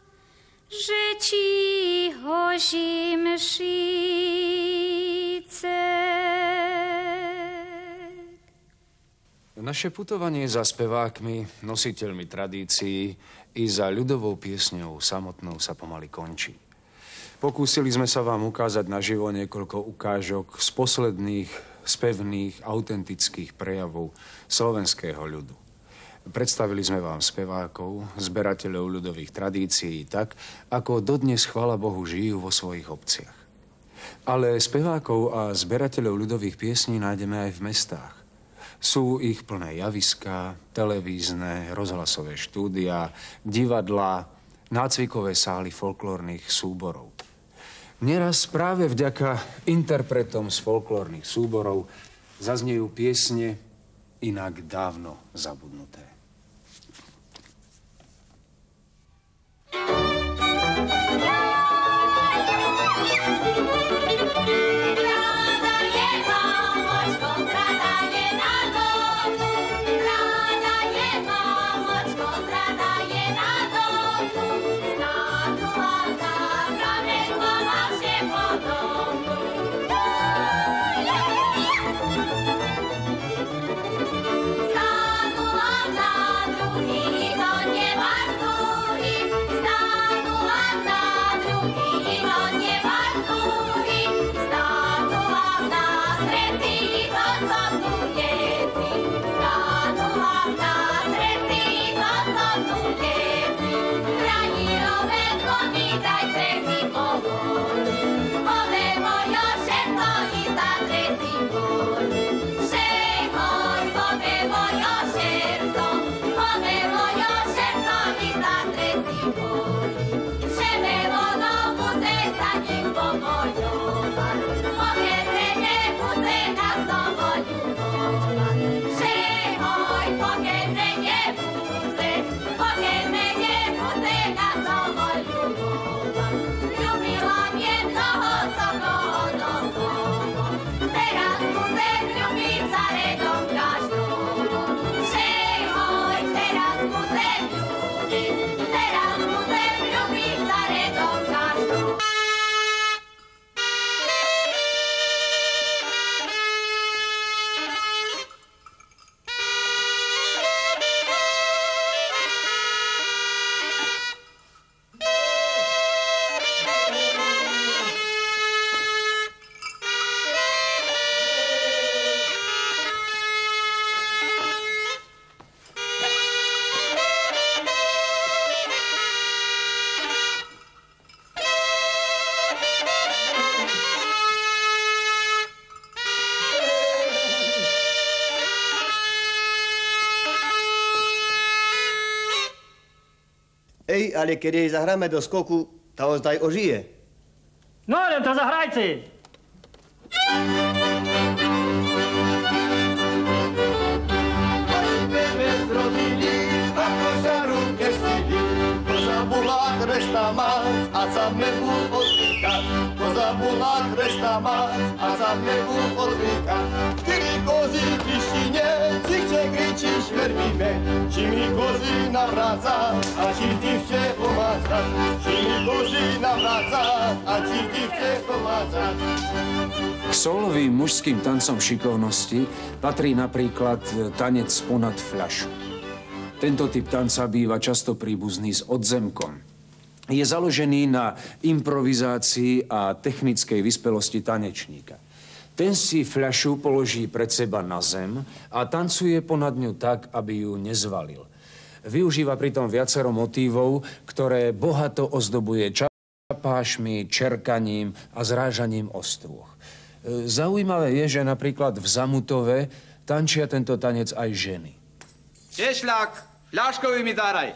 že či hožím šícek. Naše putovanie za spevákmi, nositeľmi tradícií i za ľudovou piesňou samotnou sa pomaly končí. Pokúsili sme sa vám ukázať naživo niekoľko ukážok z posledných spevných, autentických prejavov slovenského ľudu. Predstavili sme vám spevákov, zberateľov ľudových tradícií tak, ako dodnes, chvála Bohu, žijú vo svojich obciach. Ale spevákov a zberateľov ľudových piesní nájdeme aj v mestách. Sú ich plné javiská, televízne, rozhlasové štúdia, divadlá, nácvikové sály folklórnych súborov. Neraz práve vďaka interpretom z folklórnych súborov zaznejú piesne inak dávno zabudnuté. Ej, ale keď jej zahráme do skoku, tá ozaj ožije. No, len to zahrajci! Tebe zrobili, ako sa ruke stili, pozabula krešta mať a za mebu odvykať. Pozabula krešta mať a za mebu odvykať. Štyri kozy v pištine, cikče kričí šverbive, či mi kozy navráca a či divče pomáca. Či mi kozy navráca a či divče pomáca. K solovým mužským tancom šikovnosti patrí napríklad tanec ponad fľašu. Tento typ tanca býva často príbuzný s odzemkom. Je založený na improvizácii a technickej vyspelosti tanečníka. Ten si fľašu položí pred seba na zem a tancuje ponad ňu tak, aby ju nezvalil. Využíva pritom viacero motívov, ktoré bohato ozdobuje čapášmi, čerkaním a zrážaním ostrôch. Zaujímavé je, že napríklad v Zamutove tančia tento tanec aj ženy. Češľák, fľaškový mi zahraj.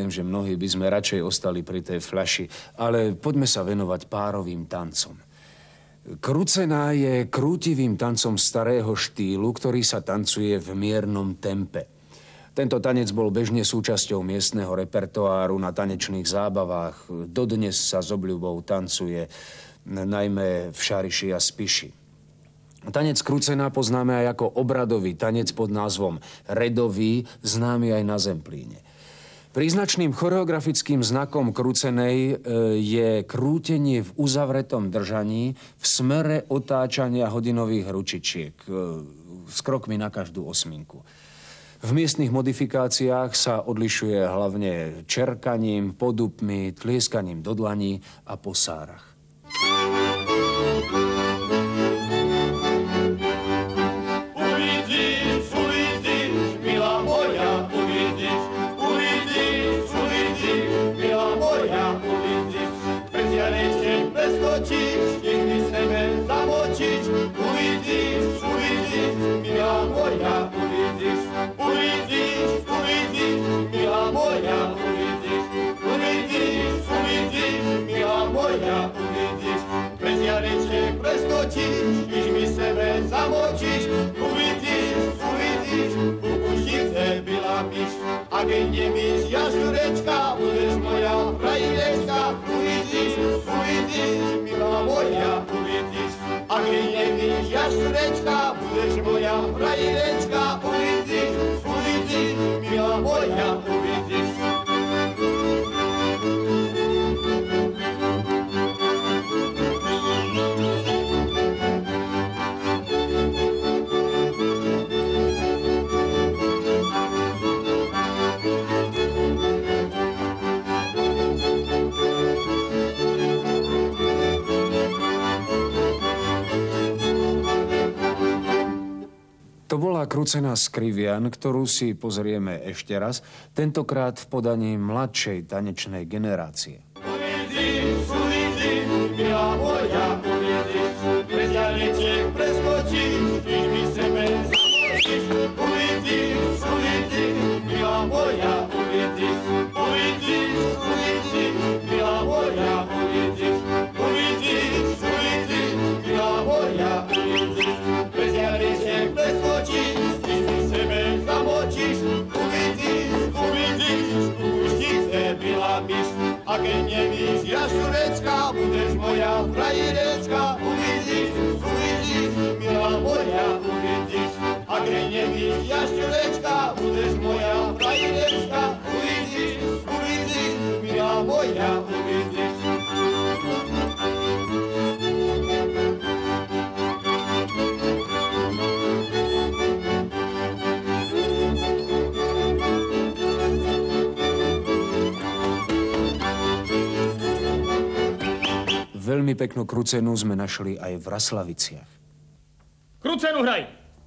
viem, že mnohí by sme radšej ostali pri tej fľaši, ale poďme sa venovať párovým tancom. Krúcená je krútivým tancom starého štýlu, ktorý sa tancuje v miernom tempe. Tento tanec bol bežne súčasťou miestneho repertoáru na tanečných zábavách. Dodnes sa s obľubou tancuje, najmä v Šariši a Spiši. Tanec krúcená poznáme aj ako obradový tanec pod názvom redový, známy aj na Zemplíne. Príznačným choreografickým znakom krúcenej je krútenie v uzavretom držaní v smere otáčania hodinových ručičiek s krokmi na každú osminku. V miestnych modifikáciách sa odlišuje hlavne čerkaním, podupmi, tlieskaním do dlaní a po sárach. Když mi sebe zamočíš, uvidíš, uvidíš, u kušnice byla píš. A keď nevíš, jašturečka, budeš moja krajinečka, uvidíš, uvidíš, milá moja, uvidíš. A keď nevíš, jašturečka, budeš moja krajinečka, uvidíš, uvidíš, milá moja, uvidíš. To bola krúcená Skrivian, ktorú si pozrieme ešte raz, tentokrát v podaní mladšej tanečnej generácie. Uvidíš, uvidíš, milá moja, uvidíš, bez ďaleček preskočíš, když mi sebe zamočíš. Uvidíš, uvidíš, milá moja, uvidíš, uvidíš, uvidíš, milá moja, uvidíš, uvidíš, uvidíš, milá moja, uvidíš, bez ďaleček preskočíš, když mi sebe zamočíš. Uvidíš, uvidíš, u kušnice byla myš. A keď nevíš, jašturečka, budeš moja krajinečka, uvidíš, uvidíš, milá moja, uvidíš. A keď nevíš, jašturečka, budeš moja krajinečka, uvidíš, uvidíš, milá moja, uvidíš. Veľmi peknú krúcenu sme našli aj v Raslaviciach. Krúcenu hraj!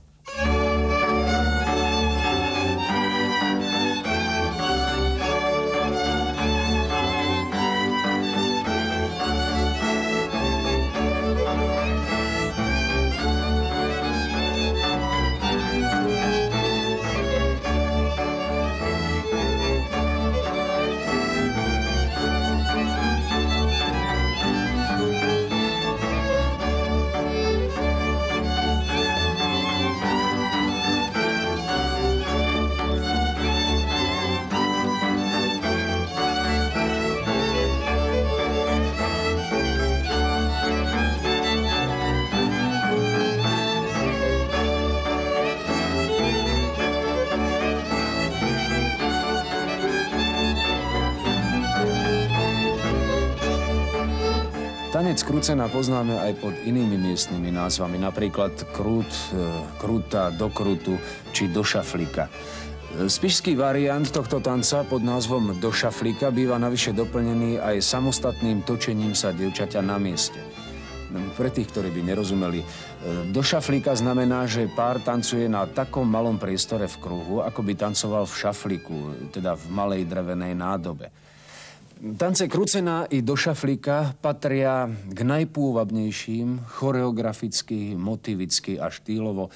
Tanec krúcena poznáme aj pod inými miestnymi názvami, napríklad krút, krúta, do krútu či do šaflíka. Spišský variant tohto tanca pod názvom do šaflíka býva navyše doplnený aj samostatným točením sa dievčaťa na mieste. Pre tých, ktorí by nerozumeli, do šaflíka znamená, že pár tancuje na takom malom priestore v kruhu, ako by tancoval v šaflíku, teda v malej drevenej nádobe. Tance krúcená i do šaflíka patria k najpôvabnejším, choreograficky, motivicky a štýlovo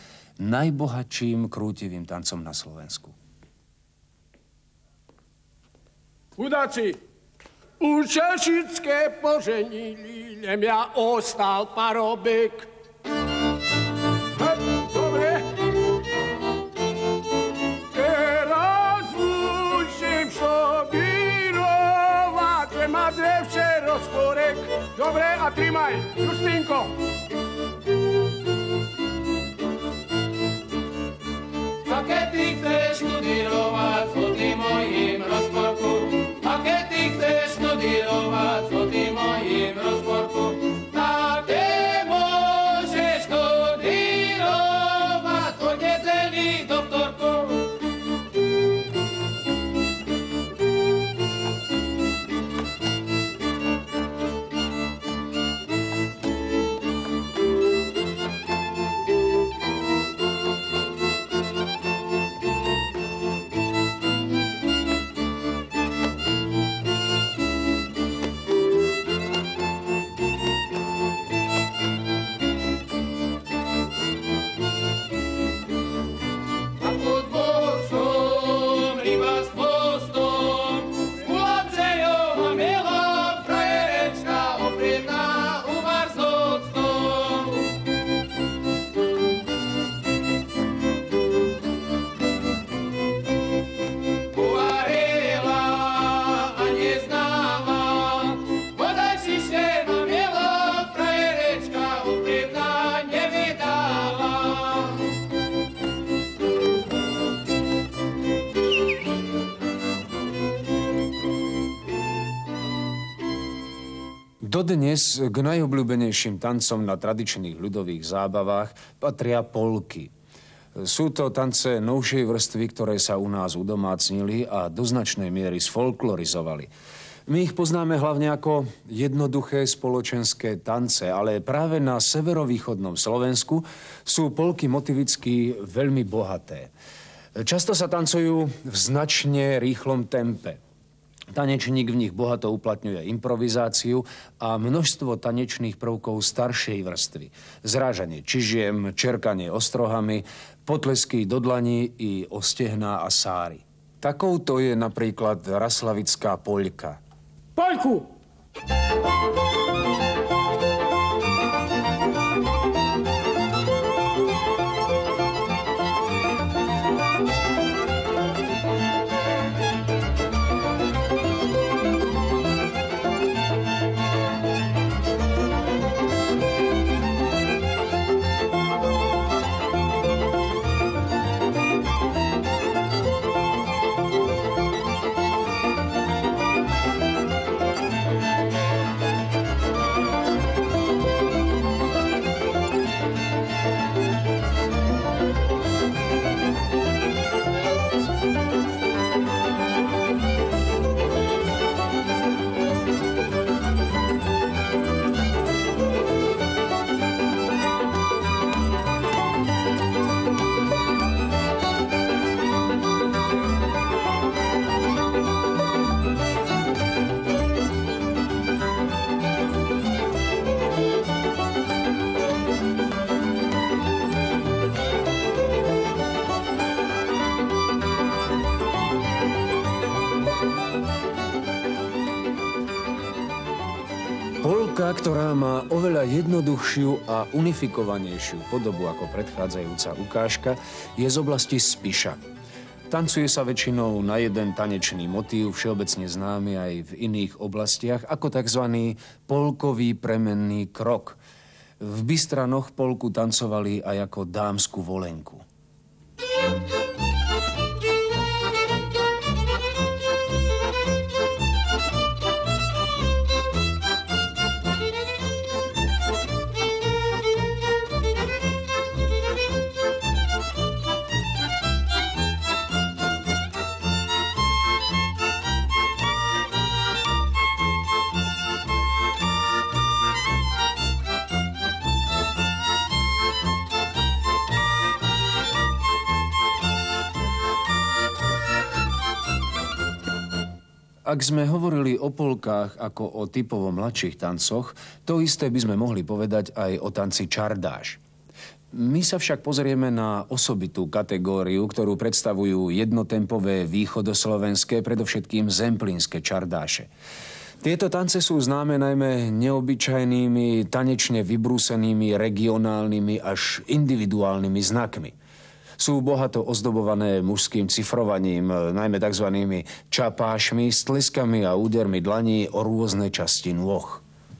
najbohatším krútivým tancom na Slovensku. Chudáci, u Češické poženili, nem ja ostal parobek. Hej, dobre. Teraz musím šobírovať, že má drevče rozporek. Dobre, a trimaj, Justinko. A keď ty chceš študírovať s tým mojím rozporku, a keď ty chceš študírovať s tým mojím rozporku, tak nemôžeš študírovať s odnecelý doktorku. Dodnes k najobľúbenejším tancom na tradičných ľudových zábavách patria polky. Sú to tance novšej vrstvy, ktoré sa u nás udomácnili a do značnej miery sfolklorizovali. My ich poznáme hlavne ako jednoduché spoločenské tance, ale práve na severovýchodnom Slovensku sú polky motivicky veľmi bohaté. Často sa tancujú v značne rýchlom tempe. Tanečník v nich bohato uplatňuje improvizáciu a množstvo tanečných prvkov staršej vrstvy. Zrážanie čižiem, čerkanie ostrohami, potlesky do dlaní i o stehná a sáry. Takouto je napríklad raslavická poľka. Poľku! Polka, ktorá má oveľa jednoduchšiu a unifikovanejšiu podobu ako predchádzajúca ukážka, je z oblasti Spiša. Tancuje sa väčšinou na jeden tanečný motív, všeobecne známy aj v iných oblastiach, ako tzv. Polkový premenný krok. V Bystranoch polku tancovali aj ako dámsku volenku. Ak sme hovorili o polkách ako o typovo mladších tancoch, to isté by sme mohli povedať aj o tanci čardáš. My sa však pozrieme na osobitú kategóriu, ktorú predstavujú jednotempové východoslovenské, predovšetkým zemplínske čardáše. Tieto tance sú známe najmä neobyčajnými, tanečne vybrúsenými, regionálnymi až individuálnymi znakmi. Sú bohato ozdobované mužským cifrovaním, najmä tzv. Čapášmi s tleskami a údermi dlaní o rôzne časti nôh.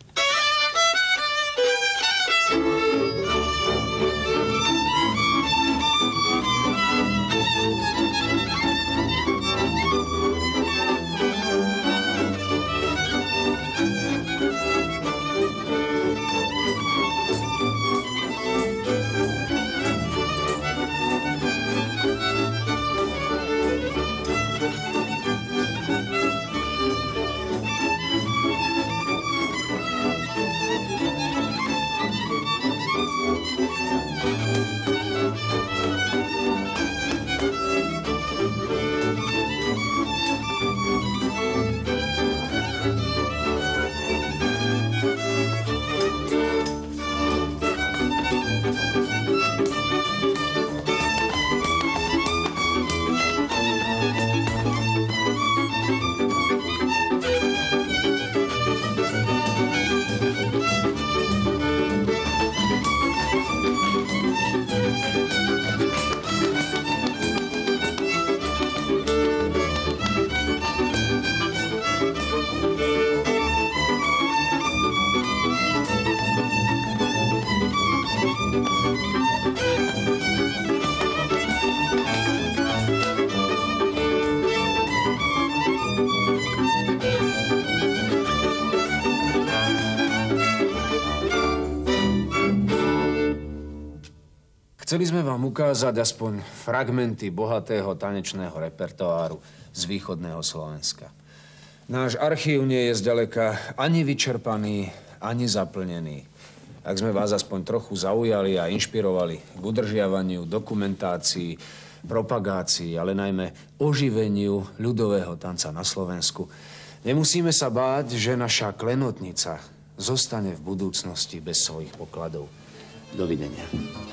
Chceli sme vám ukázať aspoň fragmenty bohatého tanečného repertoáru z východného Slovenska. Náš archív nie je zďaleka ani vyčerpaný, ani zaplnený. Ak sme vás aspoň trochu zaujali a inšpirovali k udržiavaniu, dokumentácii, propagácii, ale najmä oživeniu ľudového tanca na Slovensku, nemusíme sa báť, že naša klenotnica zostane v budúcnosti bez svojich pokladov. Dovidenia.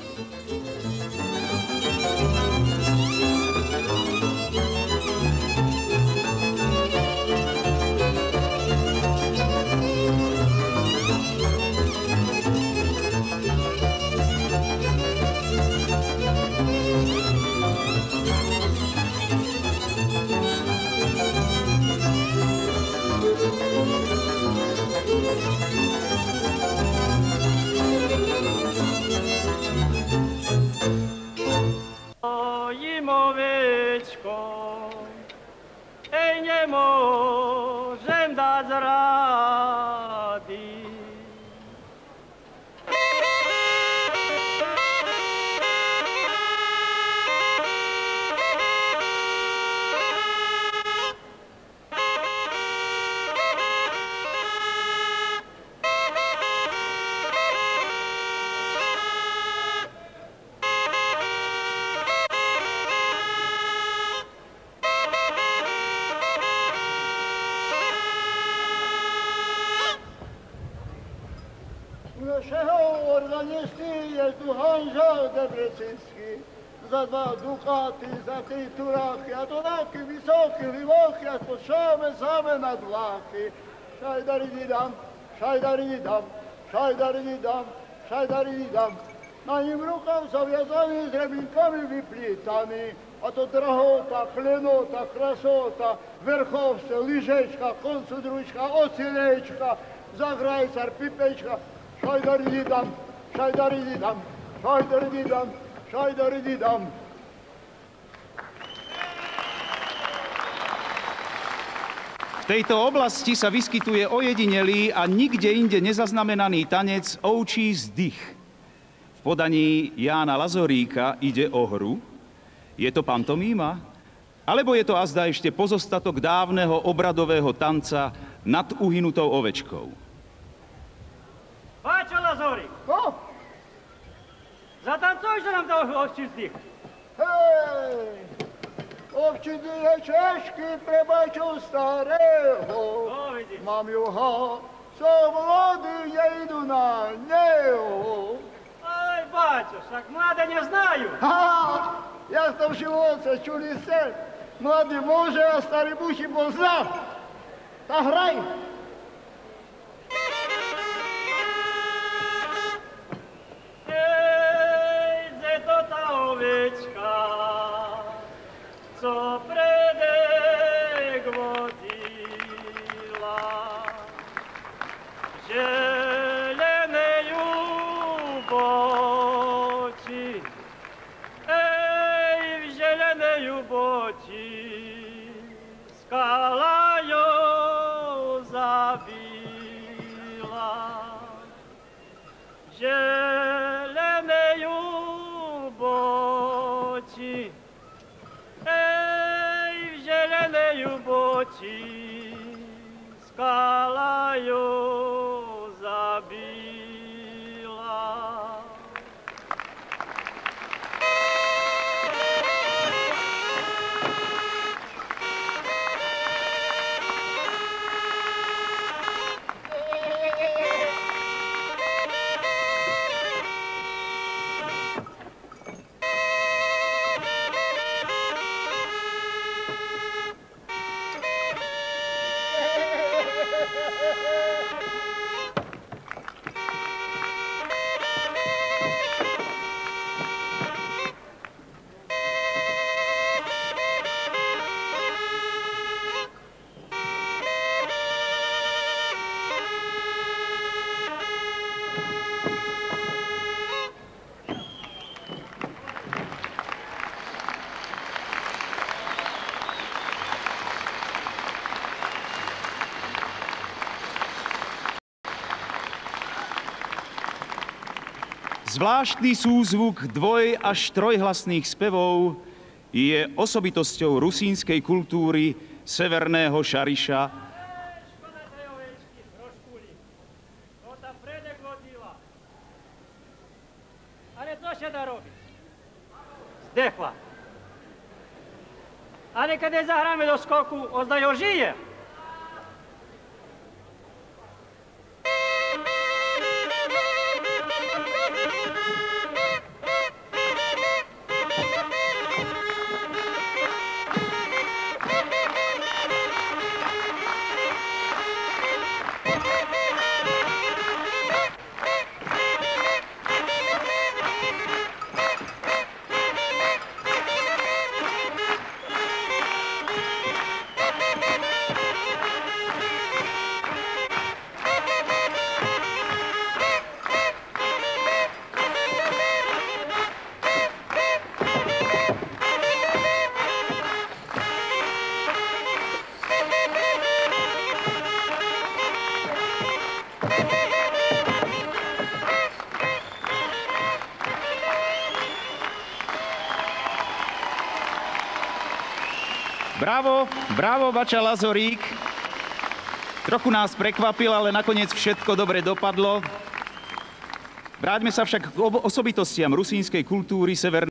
Nemôžem dať rady. Za dva dukáty, za tri turáky, a to taký vysoký, hlivoký, a to šáme same na dláky. Šajdarididam, šajdarididam, šajdarididam, šajdarididam. Na ním rukám zaviazaný s rebinkami vyplítaný, a to drahota, klenota, krasota, verchovce, lyžečka, koncu dručka, ocilečka, zahrajcar, pipečka. Šajdarididam, šajdarididam, šajdarididam, šajdarididam. V tejto oblasti sa vyskytuje ojedinelý a nikde inde nezaznamenaný tanec ovčí zdych. V podaní Jána Lazoríka ide o hru. Je to pantomíma? Alebo je to azda ešte pozostatok dávneho obradového tanca nad uhynutou ovečkou? Páčo, Lazorík! No? Zatancujte nám to ovčí zdych. Hej! Ovčí zdych je češky pre baču starého. Mám juha, co vody nejdu na neho. Aj, Baťo, však mladé neznajú. Ha, ja som v živote, čuli ste? Mladý môže a starý muži bol zna. Tak hraj. Ej, gdzie to ta owieczka, co predek wodziła? Zielone juboci, ej, w zielone juboci, skala ją zabiła. Zielone juboci, ej, w zielone juboci, skala ją zabiła. Zvláštny súzvuk dvoj- až trojhlasných spevov je osobitosťou rusínskej kultúry Severného Šariša. Ale co się da robić? Zdechła. Ale kiedy zagramy do skoku, oznają żyje. Bravo, bravo, Bača Lazorík. Trochu nás prekvapil, ale nakoniec všetko dobre dopadlo. Vráťme sa však k osobitostiam rusínskej kultúry Severného